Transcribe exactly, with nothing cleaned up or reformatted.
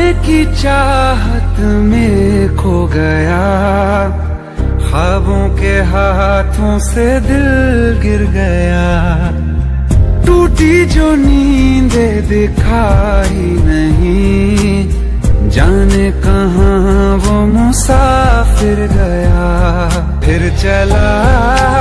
की चाहत में खो गया, ख्वाबों के हाथों से दिल गिर गया। टूटी जो नींदे दिखाई नहीं, जाने कहाँ वो मुसाफिर गया। फिर चला